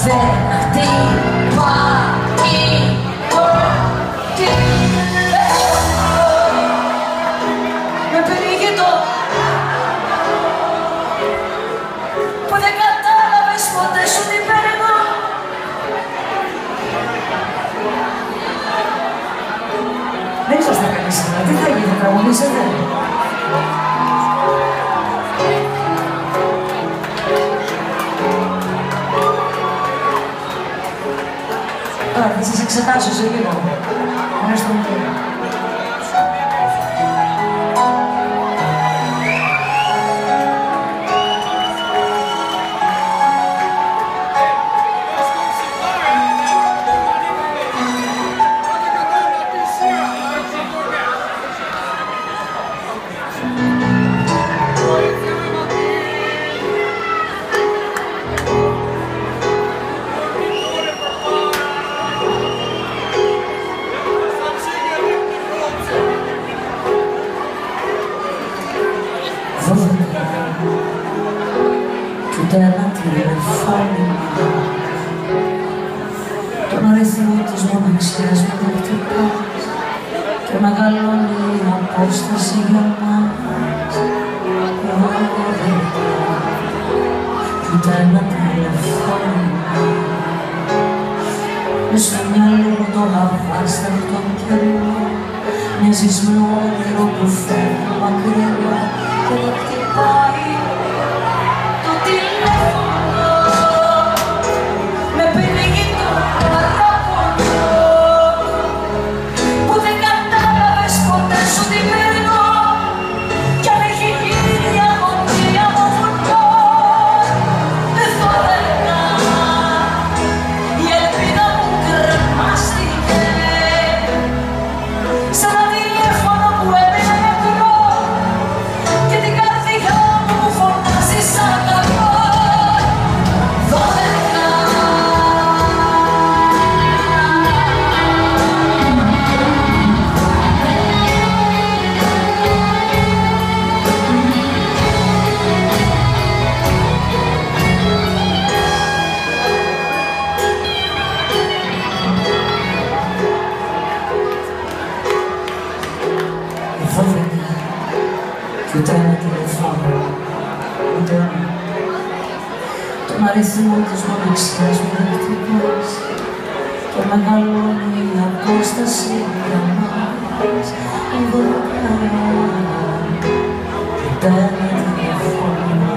Δεν είσαστε καλή σήμερα. Τι θα γίνει, θα τραγουδήσετε? Τώρα θα σας εξετάσω σε λίγο. Ευχαριστώ πολύ. Κι ούτε ένα τηλεφώνημα τον αριθμό της μοναξιάς που δεν χτυπάς και μεγαλώνει η απόσταση για μας. Εγώ δεν κι ούτε ένα τηλεφώνημα μες στο μυαλό μου το αβάσταχτο καιρό μοιάζεις με όνειρο που φεύγει μακριά και δεν χτυπάει το τηλέφωνο. Με πνίγει το παράπονο που δεν κατάλαβες ποτέ σου τι παίρνω κι αν έχει γίνει η αγωνία μου βουνό. Δεν θα έλεγα, η ελπίδα μου κρεμάστηκε σαν ένα τηλέφωνο που έμεινε νεκρό και την καρδιά μου φωνάζει σαν κακό. 12. Κι ούτε ένα τηλεφώνο, ούτε ένα. Τον αριθμό της μοναξιάς μου δεν χτυπάς και μεγαλώνει η απόσταση για μας. Εγώ ούτε ένα τηλεφώνο.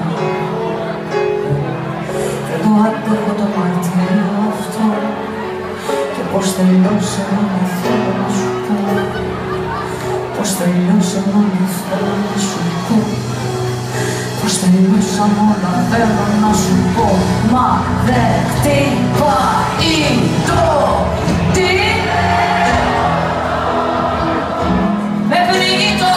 Δεν το αντέχω το μαρτύριο αυτό και πως τελειώσαμε να θέλω να σου πω. Πως τελειώσαμε όλα θέλω να σου πω. Πως τελειώσαμε όλα θέλω να σου πω. Μα δεν χτυπάει το με πνίγει το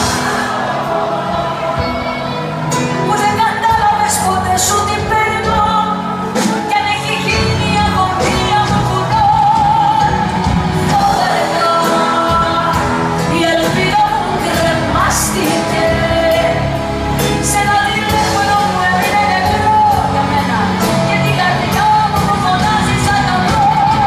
που δεν κατάλαβες ποτέ σου τι παίρνω κι αν έχει γίνει η αγωνία μου βουνό. Η ελπίδα μου κρεμάστηκε σε ένα τηλέφωνο που έμεινε νεκρό για μένα και την καρδιά μου που φωνάζει σαν κακό.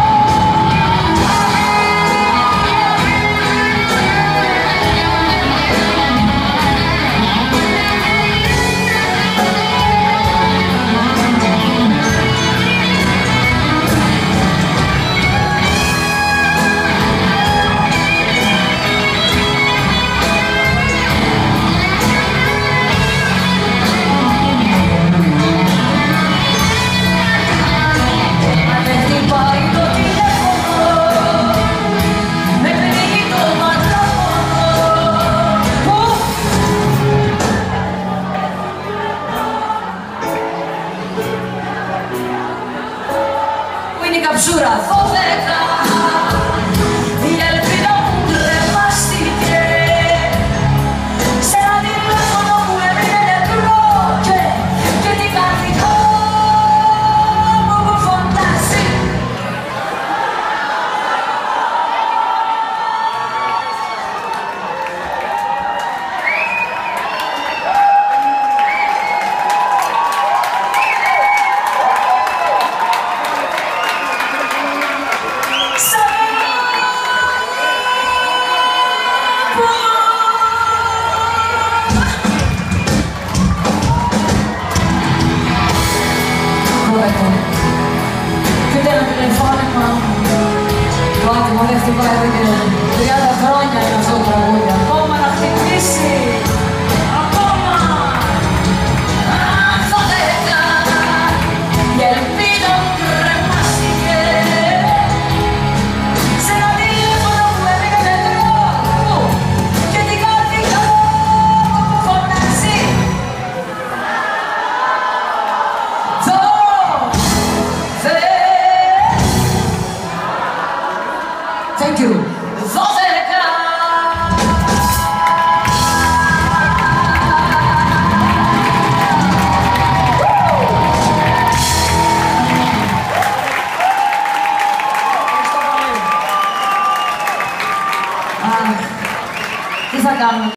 Είναι η καψούρα 12. Η ελπίδα μου κρεμάστηκε σε ένα τηλέφωνο που έμεινε νεκρό και την καρδιά μου που φωνάζει. Τι θα κάνουμε.